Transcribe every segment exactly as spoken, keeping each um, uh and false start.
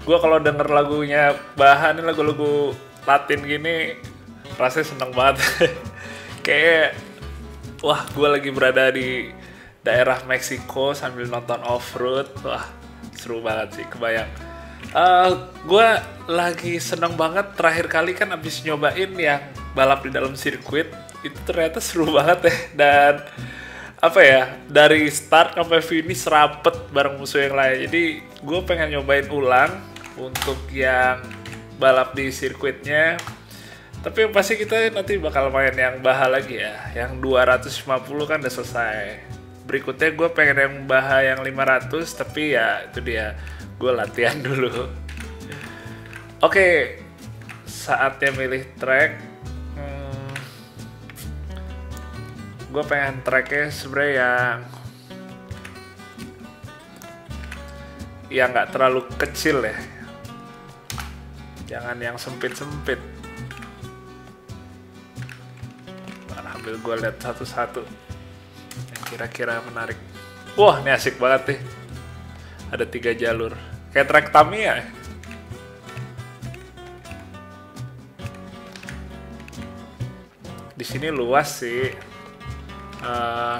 Gue kalau denger lagunya Baha nih, lagu-lagu Latin gini, rasanya seneng banget. Kayak, wah gue lagi berada di daerah Meksiko sambil nonton off-road. Wah, seru banget sih, kebayang. Uh, gue lagi seneng banget, terakhir kali kan abis nyobain yang balap di dalam sirkuit. Itu ternyata seru banget ya. Dan apa ya, dari start sampai finish rapet bareng musuh yang lain. Jadi gue pengen nyobain ulang untuk yang balap di sirkuitnya. Tapi yang pasti kita nanti bakal main yang Baha lagi ya. Yang dua ratus lima puluh kan udah selesai. Berikutnya gue pengen yang Baha yang lima ratus. Tapi ya itu dia, gue latihan dulu. Oke, saatnya milih track. hmm, Gue pengen tracknya sebenernya yang yang nggak terlalu kecil ya. Jangan yang sempit-sempit. Nah, ambil gue lihat satu-satu yang kira-kira menarik. Wah, ini asik banget nih. Ada tiga jalur. Kayak trek Tamiya ya. Di sini luas sih. Uh,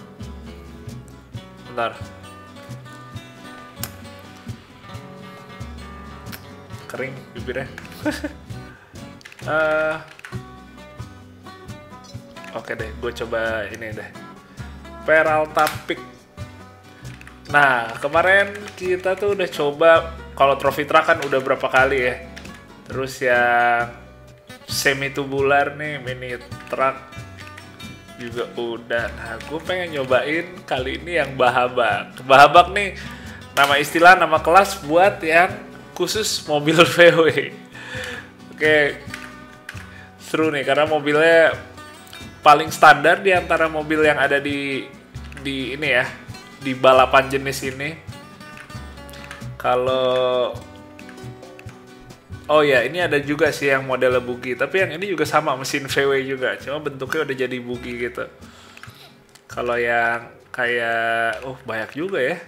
bentar. Kering bibirnya. uh, Oke deh, gue coba ini deh. Peralta Peak. Nah, kemarin kita tuh udah coba, kalau trophy truck kan udah berapa kali ya. Terus yang semi tubular nih, mini truck juga udah. Nah, gue pengen nyobain kali ini yang Bahabak. Bahabak nih nama istilah, nama kelas buat yang khusus mobil V W. Oke, seru nih karena mobilnya paling standar di antara mobil yang ada di di ini ya, di balapan jenis ini. Kalau oh ya, ini ada juga sih yang model buggy, tapi yang ini juga sama mesin V W juga, cuma bentuknya udah jadi buggy gitu. Kalau yang kayak oh banyak juga ya.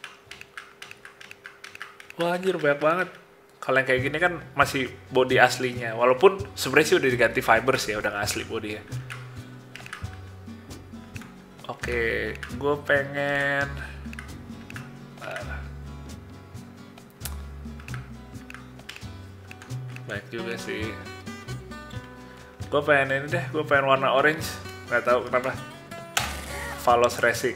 Wah anjir, banyak banget. Kalau yang kayak gini kan masih body aslinya. Walaupun sebenarnya sih udah diganti fiber sih ya, udah nggak asli body ya. Oke, gue pengen baik juga sih. Gue pengen ini deh, gue pengen warna orange. Nggak tahu kenapa. Valos Racing.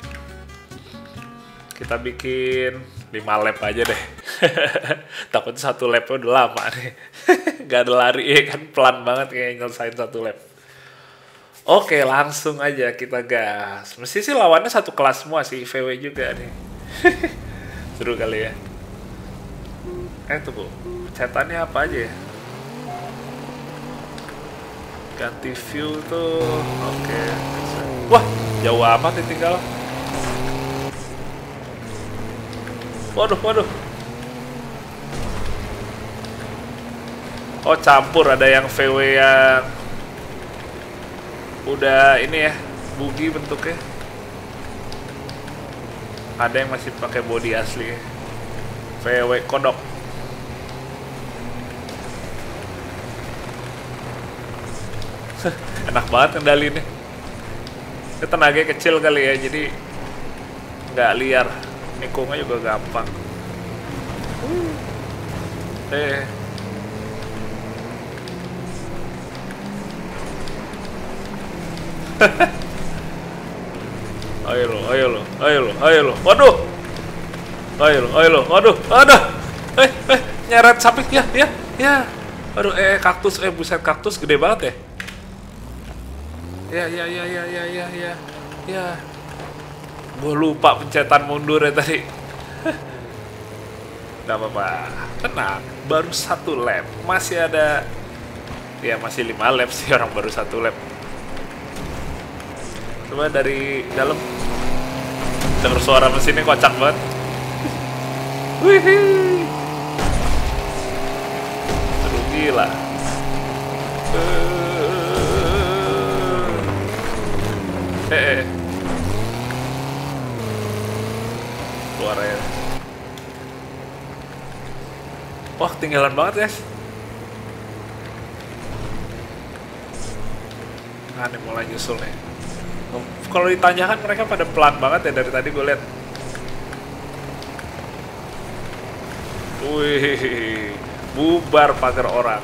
Kita bikin lima lap aja deh. Takutnya satu lapnya udah lama nih. Gak ada lari ya kan, pelan banget kayak nyelesain satu lap. Oke, langsung aja kita gas. Mesti sih lawannya satu kelas semua sih, V W juga nih. Seru kali ya. Eh tunggu, catatannya apa aja ya? Ganti view tuh. Oke. Wah, jauh amat nih tinggal. Waduh, waduh. Oh, campur, ada yang V W yang udah ini ya, buggy bentuknya. Ada yang masih pakai body asli. V W kodok. Enak banget ngendaliinnya. Ini tenaganya kecil kali ya, jadi nggak liar. Nikungnya juga gampang. Eh. Ayo lo, ayo lo, ayo lo, ayo lo. Waduh. Ayo lo, ayo lo. Waduh, aduh. Eh, eh, nyeret sapi ya, ya, ya. Aduh, eh kaktus, eh buset, kaktus gede banget ya. Ya, ya, ya, ya, ya, ya, ya. Ya. Gue lupa pencetan mundur ya tadi. Gak apa-apa, tenang. Baru satu lap, masih ada. Ya masih lima lap sih, orang baru satu lap. Coba dari dalam denger suara mesinnya kocak banget. Wih, seru gila. Eh, eh. Keluar ya. Wah, ketinggalan banget guys. Nah, ini mulai nyusul nih. Kalau ditanyakan mereka pada pelan banget ya dari tadi gue lihat. Wih, bubar pagar orang.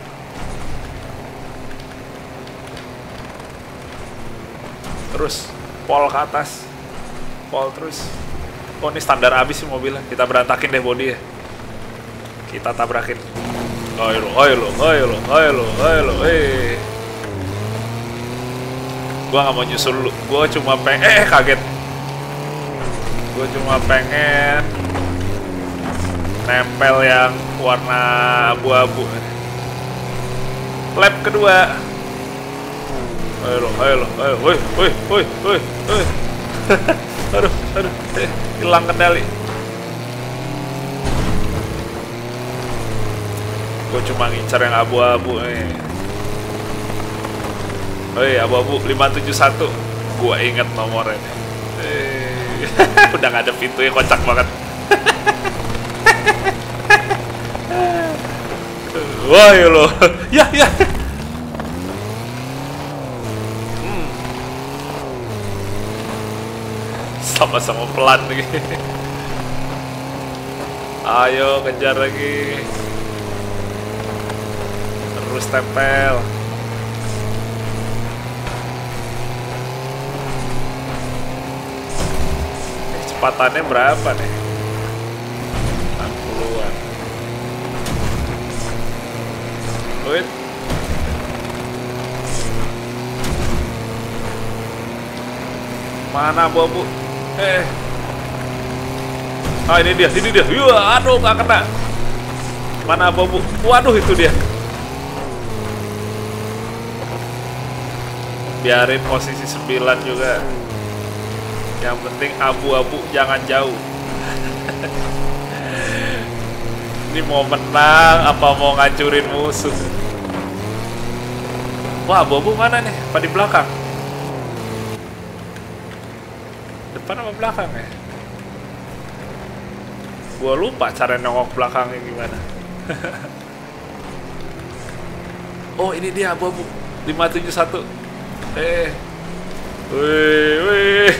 Terus, pol ke atas. Pol terus. Oh, ini standar abis sih mobilnya. Kita berantakin deh body ya. Kita tabrakin. Ayo lo, ayo lo, ayo lo, ayo lo, ayo lo, eh. Gua nggak mau nyusul lu, gua cuma pengen, eh kaget. Gua cuma pengen nempel yang warna abu-abu. Lap kedua. Ayo lo, ayo lo, ayo, woi, woi, woi, woi, woi. Aduh, aduh, eh, hilang kendali. Gue cuma ngincar yang abu-abu nih. Hei, abu-abu lima tujuh satu. Gue inget nomornya nih. Eh, udah gak ada pintunya, kocak banget. Wah, ya lo. Ya, ya. Hmm. Sama-sama pelan lagi. Ayo, kejar lagi. Terus tempel. Kecepatannya berapa nih? enam puluhan. Wait. Mana abu-abu? Eh. Ah, ini dia, ini dia. Wah, aduh, gak kena. Mana abu-abu? Waduh, itu dia. Biarin posisi sembilan juga. Yang penting abu-abu jangan jauh. Ini mau menang apa mau ngancurin musuh? Wah, abu-abu mana nih? Apa di belakang? Depan apa belakang ya? Gua lupa cara nongok belakangnya gimana. Oh, ini dia abu-abu lima tujuh satu. Eh, wih, wih,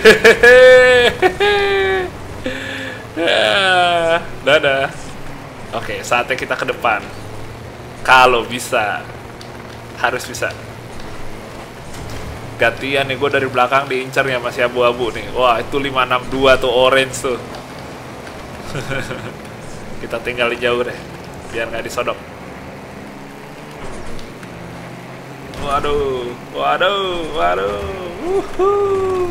ya, dadah. Oke, saatnya kita ke depan. Kalau bisa, harus bisa. Gantian nih, gue dari belakang diincar ya masih abu-abu nih. Wah, itu lima enam dua tuh, orange tuh. Kita tinggalin jauh deh, biar nggak disodok. Waduh, waduh, waduh, wuhuu.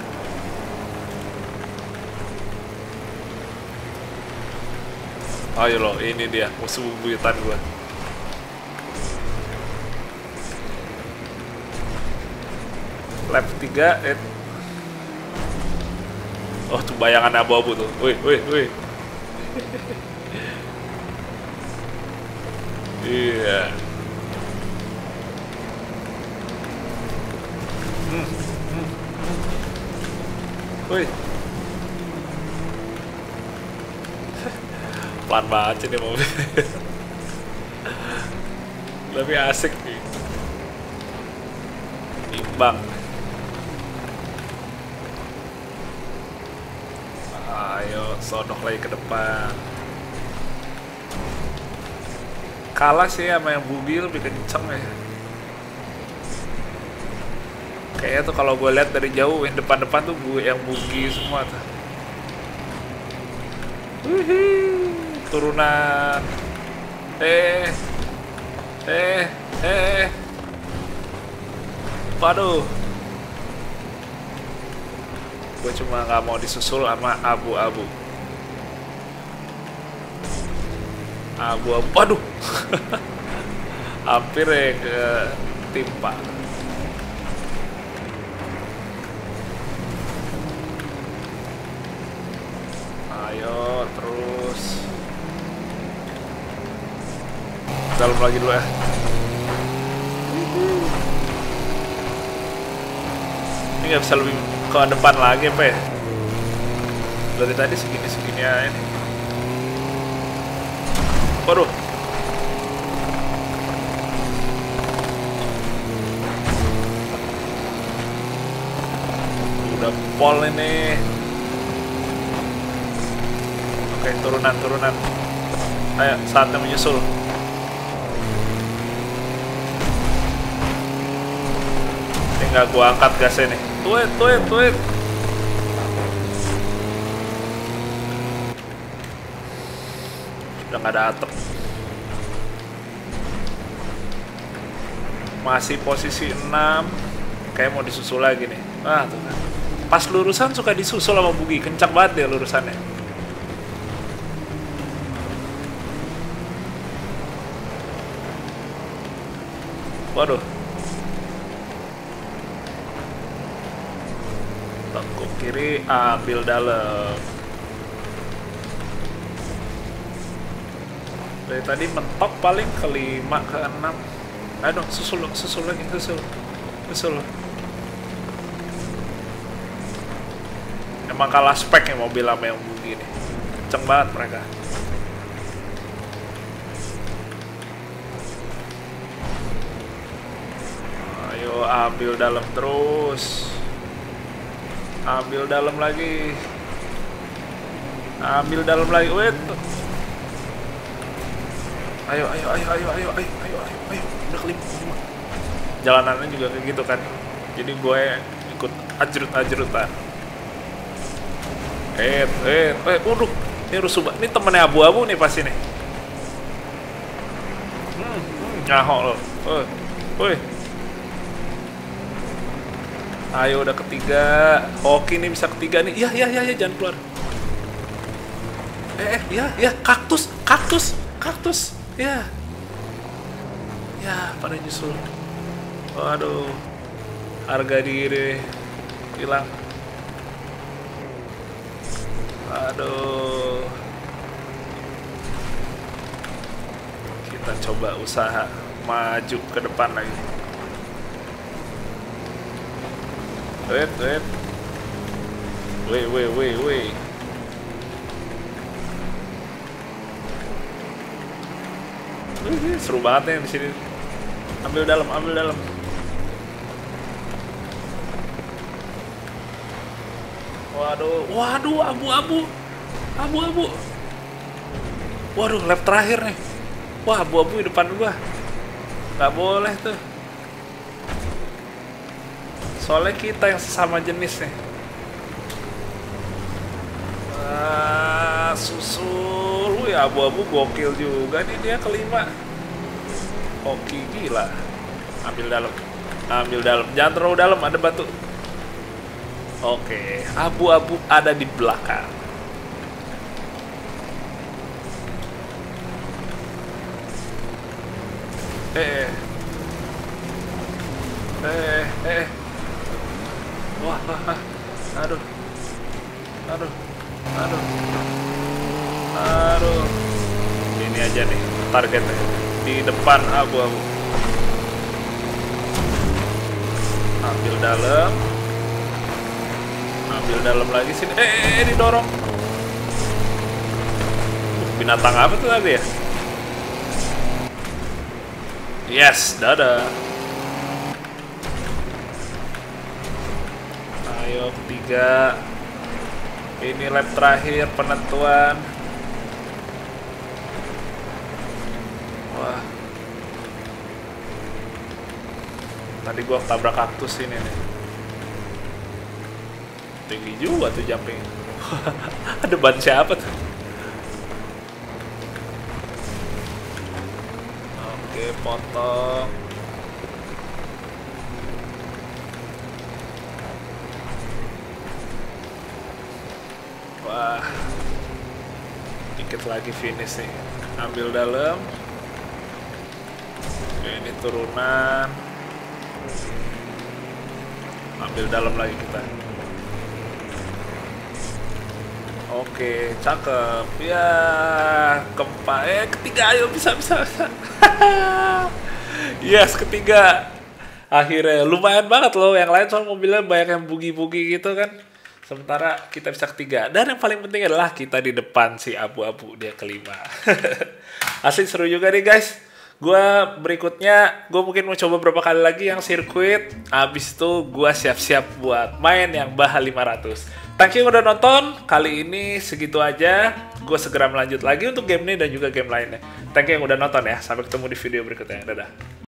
Ayo loh, ini dia musuh buyutan gua. Lap tiga, eh. Oh, tuh bayangan abu-abu tuh. Wih, wih, wih. Iya. Hmm, hmm, hmm. Wih. Pelan banget ini mobil. Lebih asik nih. Imbang. Ayo, sodok lagi ke depan. Kalah sih sama yang bugil, lebih kenceng ya. Kayaknya tuh kalau gue lihat dari jauh yang depan-depan tuh gue yang bugi semua tuh. Wihii, turunan. Eh, eh, eh. Waduh. Gue cuma nggak mau disusul sama abu-abu. Abu-abu. Waduh. Hampir ya ke timpa. Ayo terus. Dalam lagi dulu ya. Ini nggak bisa lebih ke depan lagi apa ya? Dari tadi segini-segini aja nih. Waduh, udah pol ini. Oke, turunan turunan. Ayo, saatnya menyusul. Tinggal gua angkat gasnya nih. Tuit, tuit, tuit. Udah nggak ada atap. Masih posisi enam. Kayak mau disusul lagi nih. Ah, tuh kan. Pas lurusan suka disusul sama Bugi. Kencang banget dia lurusannya. Waduh. Tekuk kiri, ambil dalam. Dari tadi mentok paling ke lima, ke enam. Ayo dong, susul, susul lagi, susul. Susul. Emang kalah spek ya mobil sama yang Bugi nih. Kenceng banget mereka. Ayo ambil dalam terus. Ambil dalam lagi. Ambil dalam lagi. Wait. Ayo, ayo, ayo, ayo, ayo, ayo, ayo, ayo, ayo. Udah kelima, kelima. Jalanannya juga kayak gitu kan. Jadi gue ikut ajrut-ajrutan. Eh, eh, eh, waduh. Ini rusuh banget. Ini temennya abu-abu nih pasti nih. Hmm, hmm nyahok loh. Eh, woi. Ayo udah ketiga. Oke, ini bisa ketiga nih. Iya, iya, iya, ya, jangan keluar. Eh, eh, iya, iya, kaktus, kaktus, kaktus. Ya. Ya, pada nyusul. Waduh. Harga diri hilang. Aduh. Kita coba usaha maju ke depan lagi. Wait, wait. Wait, wait, wait, wait. Wih, seru banget nih di sini. Ambil dalam, ambil dalam. Waduh, waduh, abu-abu, abu-abu. Waduh, lap terakhir nih. Wah, abu-abu di depan gua. Gak boleh tuh. Soalnya kita yang sesama jenis nih. Ah, susul. Wih, abu-abu gokil juga nih dia kelima. Oke, gila. Ambil dalam. Ambil dalam. Jangan terlalu dalam, ada batu. Oke, abu-abu ada di belakang. Eh. Eh, eh. Wah, wah, wah. Aduh. Aduh. Aduh. Aduh. Ini aja nih targetnya. Di depan abu-abu. Ambil dalam. Ambil dalam lagi sini. Eh, eh, eh didorong. Binatang apa tuh tadi ya? Yes, dadah. Ayo, tiga. Ini lap terakhir penentuan. Wah. Tadi gua tabrak kaktus ini nih. Tinggi juga tuh jumping. Ada ban siapa tuh? Oke, potong. Wah, dikit lagi finish nih. Ambil dalam. Oke, ini turunan. Ambil dalam lagi kita. Oke, cakep. Ya, keempat. Eh, ketiga. Ayo, bisa, bisa, bisa. Yes, ketiga. Akhirnya lumayan banget loh. Yang lain soal mobilnya banyak yang bugi-bugi gitu kan. Sementara kita bisa ketiga. Dan yang paling penting adalah kita di depan si abu-abu, dia kelima. Asli seru juga nih guys. Gue berikutnya, gue mungkin mau coba beberapa kali lagi yang sirkuit. Abis itu gue siap-siap buat main yang Baja lima ratus. Thank you udah nonton. Kali ini segitu aja. Gue segera melanjut lagi untuk game ini dan juga game lainnya. Thank you yang udah nonton ya. Sampai ketemu di video berikutnya. Dadah.